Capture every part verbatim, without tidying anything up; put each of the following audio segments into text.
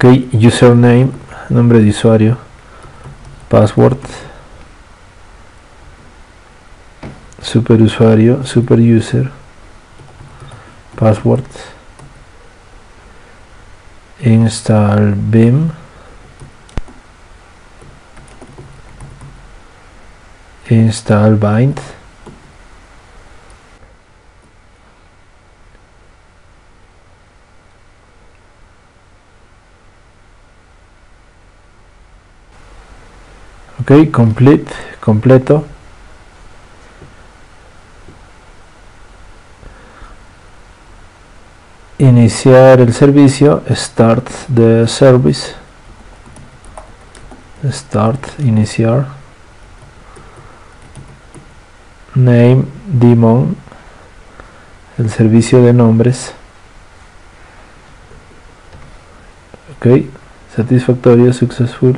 Ok, username, nombre de usuario, password, superusuario, superuser, password, install vim, install bind, ok, complete, completo. Iniciar el servicio, start the service, start, iniciar, name, daemon, el servicio de nombres, ok, satisfactorio, successful,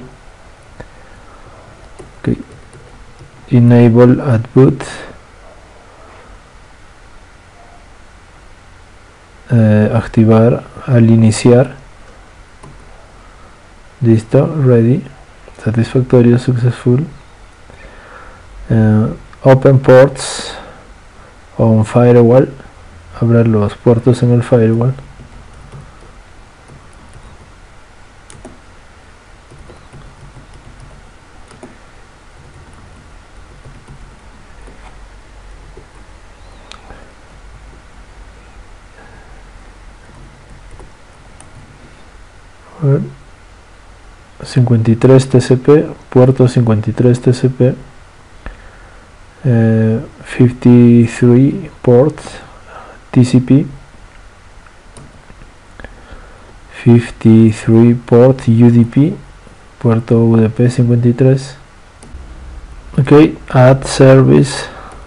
ok, enable at boot, eh, activar al iniciar, listo, ready, satisfactorio, successful, eh, open ports on firewall, abrir los puertos en el firewall, cincuenta y tres T C P, puerto cincuenta y tres T C P, eh, cincuenta y tres port T C P, cincuenta y tres port U D P, puerto U D P cincuenta y tres, ok, add service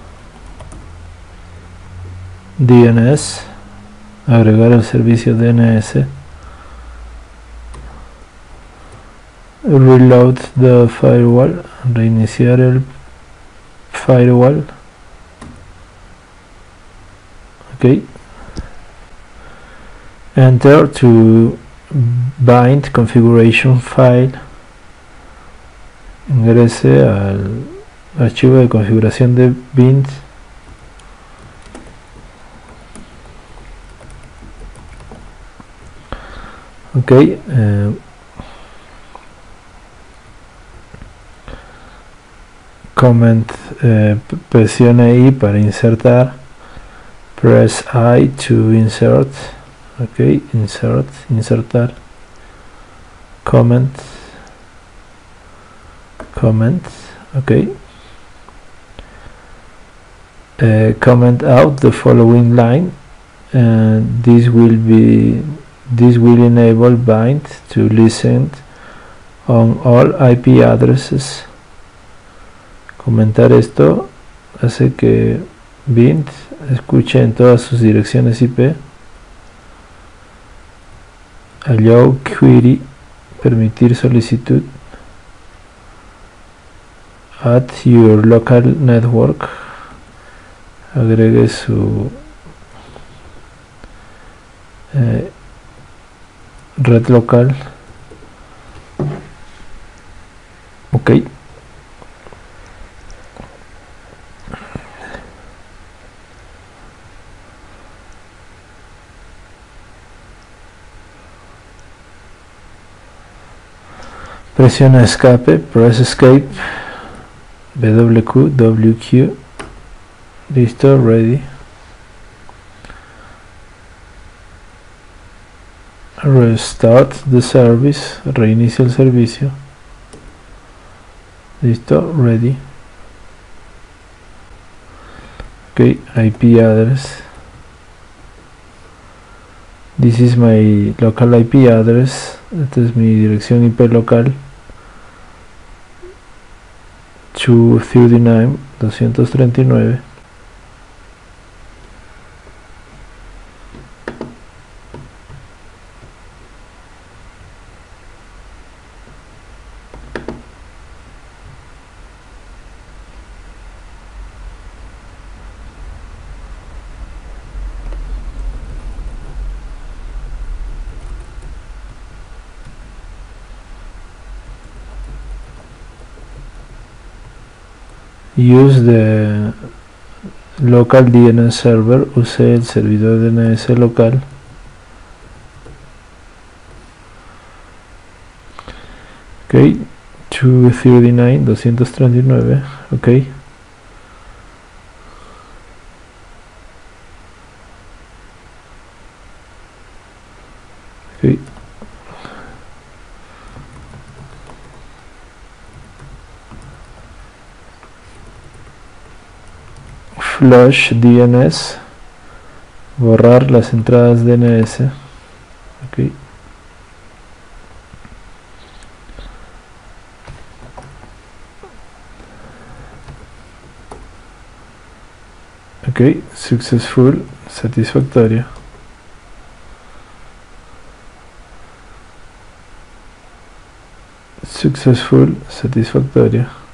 D N S, agregar el servicio D N S, reload the firewall, reiniciar el firewall, ok, enter to bind configuration file, ingrese al archivo de configuración de bind, ok, eh, comment, eh, presione I para insertar, press I to insert, ok, insert, insertar, comment, comment, ok, uh, comment out the following line, and this will be this will enable bind to listen on all I P addresses. Comentar esto hace que bind escuche en todas sus direcciones I P. Allow query, permitir solicitud. Add your local network, agregue su eh, red local, ok. Presiona escape, press escape, W Q, W Q, listo, ready. Restart the service, reinicia el servicio, listo, ready. Ok, I P address, this is my local I P address, esta es mi dirección I P local, doscientos treinta y nueve, doscientos treinta y nueve. use the local D N S server, use el servidor D N S local. Ok, doscientos treinta y nueve, doscientos treinta y nueve, ok. Okay. Flush D N S, borrar las entradas D N S. Okay. Ok, successful, satisfactorio. Successful, satisfactorio.